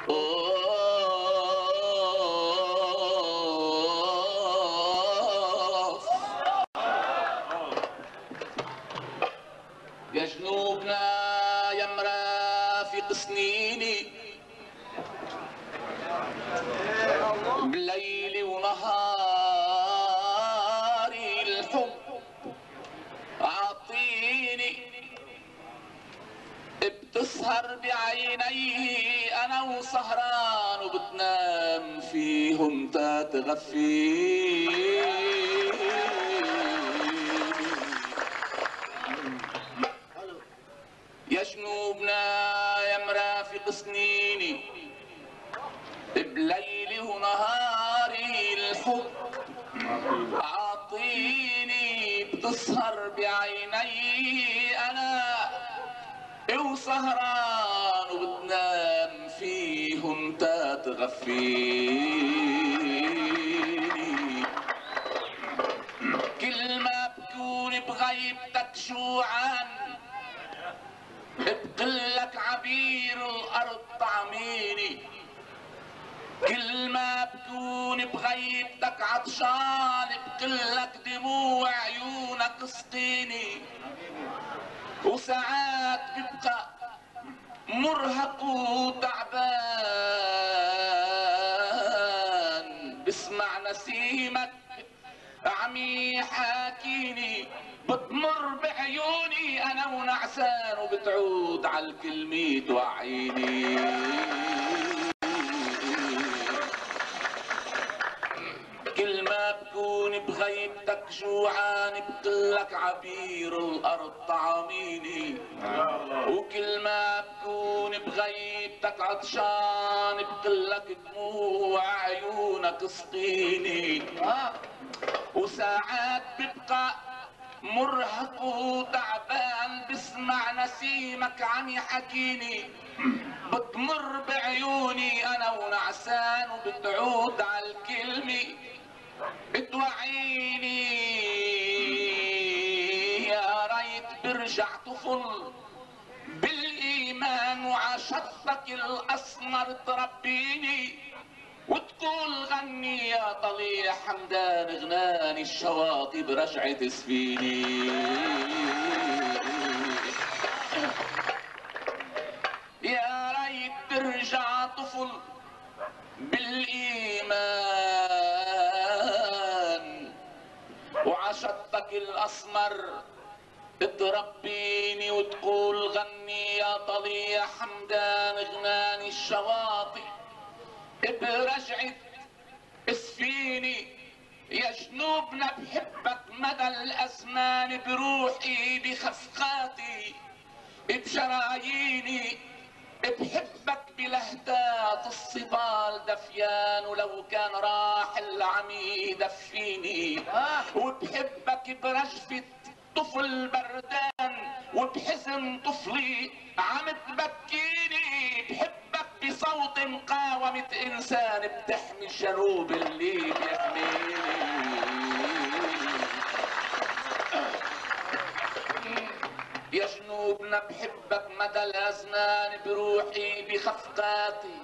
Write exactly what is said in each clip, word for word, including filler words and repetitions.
يا جنوبنا يا مرافق سنيني بليلي ونهاري الحب عطيني بتسهر بعينيه انا وسهران وبتنام فيهم تتغفيني يا جنوبنا يا مرافق سنيني بليلي ونهاري الحب عاطيني بتسهر بعيني انا وسهران وبتنام فيهم تتغفيني كل ما بكون بغيبتك جوعان بقلك عبير الارض طعميني كل ما بكون بغيبتك عطشان بقلك دموع عيونك اسقيني وساعات ببقى مرهق وتعبان بسمع نسيمك عم يحاكيني بتمر بعيوني انا ونعسان وبتعود عالكلمة توعيني كل ما بكون بغيبتك جوعان بقلك عبير الارض طعميني وكل ما بكون بغيبتك عطشان بقلك دموع عيونك اسقيني وساعات ببقى مرهق وتعبان بسمع نسيمك عم يحكيني بتمر بعيوني انا ونعسان وبتعود عالكلمة بتوعيني يا ريت برجع طفل بالايمان وعشقتك الاسمر تربيني وتقول غني يا طليع حمدان غناني الشواطئ برجعة تسفيني يا ريت ترجع طفل بالايمان وعشقتك الاسمر تربيني وتقول غني يا طليع حمدان غناني الشواطئ برجعة اسفيني يا جنوبنا بحبك مدى الازمان بروحي بخفقاتي بشراييني بحبك بلهتات الصبال دفيان ولو كان راح العمي يدفيني وبحبك برجفة طفل بردان وبحزن طفلي عم تبكيني بحبك بصوت مقاومة انسان بتحمي الجنوب اللي بيحميني يا جنوبنا بحبك مدى الازمان بروحي بخفقاتي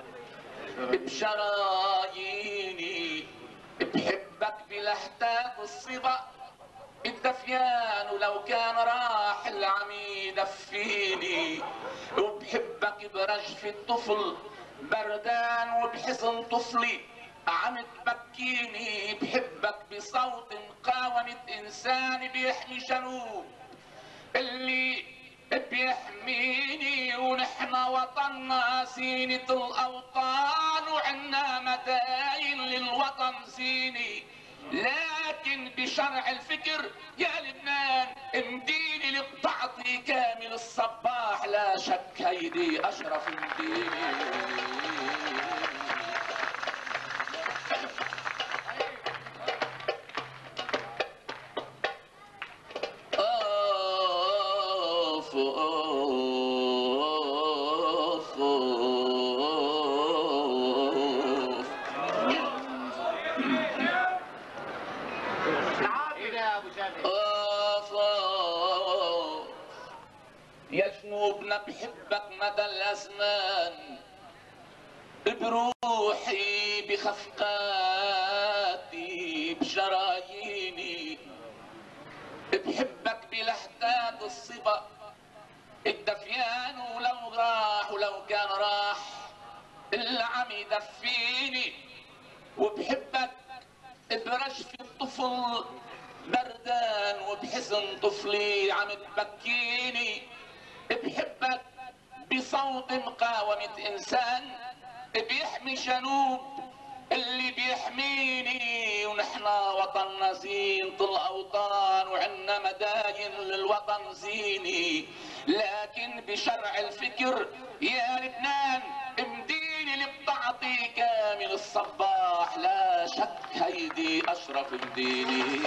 بشراييني بحبك بلهتات الصبا الدفيان ولو كان راح العمي يدفيني وبحبك برجف الطفل بردان وبحزن طفلي عم تبكيني بحبك بصوت مقاومة انسان بيحمي جنوب اللي بيحميني ونحن وطننا زينة الاوطان وعنا مداين للوطن زيني لكن بشرع الفكر يا لبنان مديني لقطعتي كامل الصباح لا شك هيدي اشرف مديني اوف اوف اوف اوف يا جنوبنا بحبك مدى الازمان بروحي بخفقاتي بشراييني، بحبك بلحظات الصبا الدفيان، ولو راح ولو كان راح اللي عم يدفيني، وبحبك برشف الطفل بردان وبحزن طفلي عم تبكيني، بحبك بصوت مقاومة إنسان بيحمي شنوب اللي بيحميني، ونحن وطننا زينة الأوطان وعنا مداين للوطن زيني، لكن بشرع الفكر يا لبنان مديني اللي بتعطي كامل الصباح، لا شك هيدي أشرف مديني.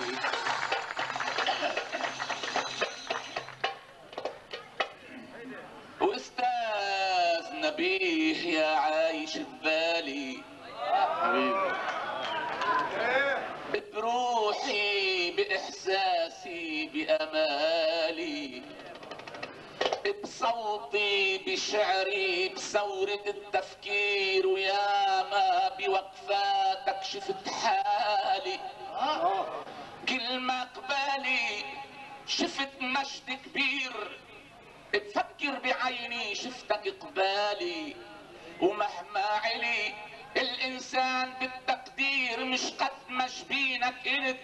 واستاذ نبيه يا عايش ببالي حبيبي، بروحي باحساسي بامالي، بصوتي بشعري بثورة التفكير، ويا ما بوقفاتك شفت حالي، كل ما قبالي شفت مجد كبير، بفكر بعيني شفتك قبالي، ومهما علي الانسان بالتقدير مش قد ما جبينك انت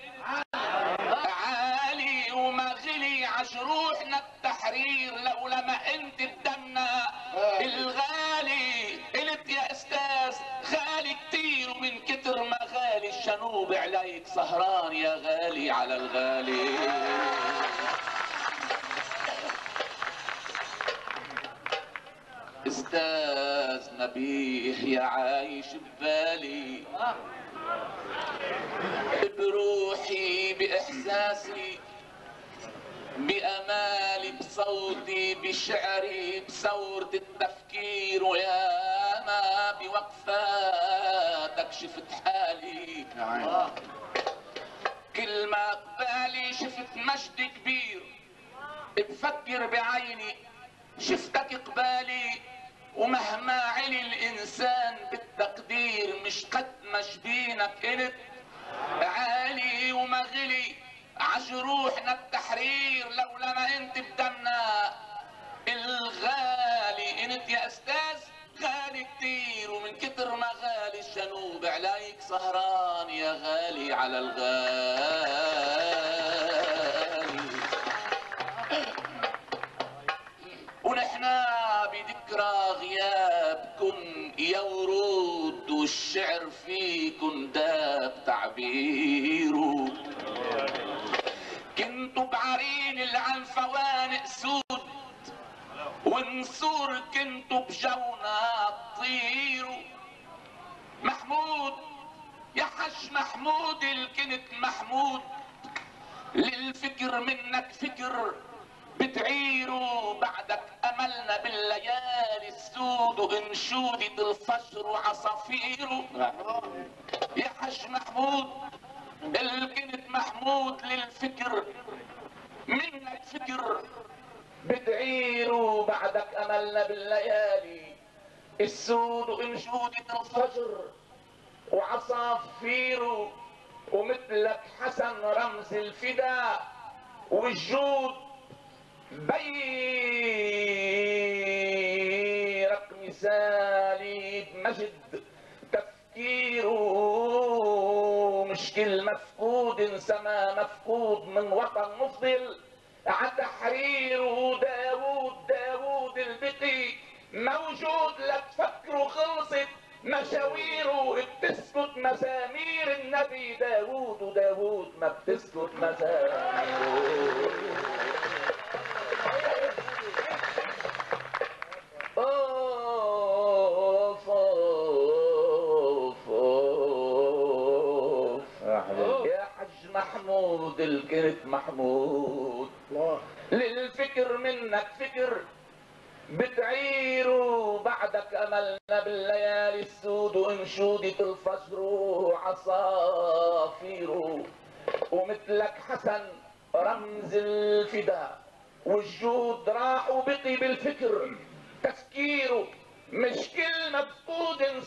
عالي، وما غلي عجروحنا التحرير لولا ما انت بدمنا الغالي، قلت يا استاذ غالي كتير، ومن كتر ما غالي الشنوب عليك سهران يا غالي على الغالي. استاذ نبيه يا عايش ببالي، بروحي باحساسي بامالي، بصوتي بشعري بثورة التفكير، ويا ما بوقفاتك شفت حالي، كل ما قبالي شفت مجد كبير، بفكر بعيني شفتك قبالي، ومهما علي الانسان بالتقدير مش قد ما جبينك انت عالي، وما غلي عجروحنا التحرير لولا ما انت بدمنا الغالي، انت يا استاذ غالي كتير، ومن كتر ما غالي الجنوب عليك سهران يا غالي على الغالي. ونحنا بذكرى غيابكم يا ورود، والشعر فيكم داب تعبيره، كنتوا بعرين العنفوان اسود، ونسور كنتوا بجونا تطيروا، محمود يا حج محمود الكنت محمود، للفكر منك فكر بتعيروا، بعدك املنا بالليالي السود، وانشودة الفجر وعصافيره، يا حج محمود الكنت محمود، للفكر منك فكر بتعيروا، بعدك املنا بالليالي السود، وانشودة الفجر وعصافيره، ومثلك حسن رمز الفداء والجود بيرك مثالي بمجد تفكيره، مش كل مفقود سما مفقود من وطن مفضل عتحريره، داوود داوود البقي موجود لتفكروا خلصت مشاويره، بتسكت مزامير النبي داوود، وداوود ما بتسكت مزاميره. اوف اوف اوف يا حج محمود الكرت محمود، للفكر منك فكر بتعيروا، بعدك املنا بالليالي السود، وانشودة الفجر وعصافيره، ومثلك حسن رمز الفداء والجود راح وبقي بالفكر تفكيره، مش كل مفقود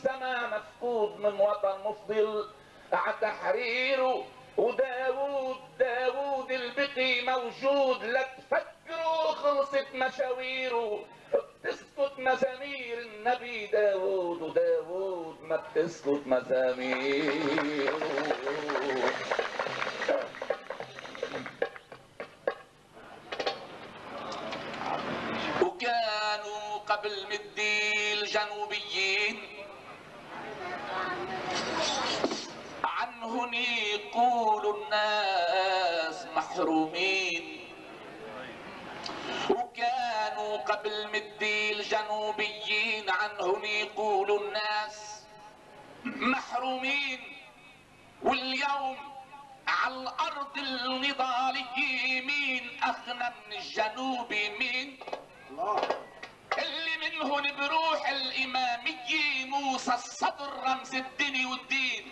منهم وطن مفضل عتحريره. وداوود داوود البقي موجود، لا تفكروا خلصت مشاويره. بتسكت مزامير النبي داوود، وداوود ما بتسكت مزاميره. وكانوا قبل مدي الجنوبيين عنهن يقول الناس محرومين. وكانوا قبل مدي الجنوبيين عنهن يقول الناس محرومين. واليوم على الارض النضالية مين اغنى من الجنوبي؟ مين اللي منهن بروح الامامية موسى الصدر رمز الدين والدين،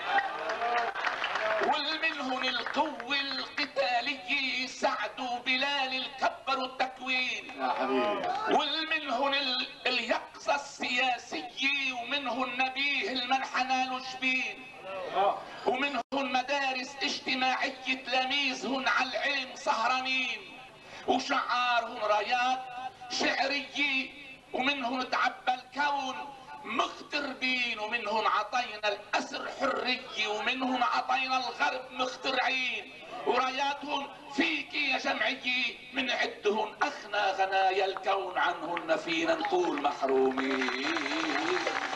والمنهن القوة القتالية سعد وبلال الكبر التكوين يا حبيبي، والمنهن اليقظة السياسية، ومنهن نبيه المنحنى لشبين، ومنهن مدارس اجتماعية تلاميذهن على العلم سهرانين، وشعارهن رايات شعرية، ومنهن تعبى الكون مغتربين، ومنهم عطينا الأسر حرية، ومنهم عطينا الغرب مخترعين. وراياتهم فيك يا جمعية من عدهن أخنى غنايا الكون، عنهن فينا نقول محرومين.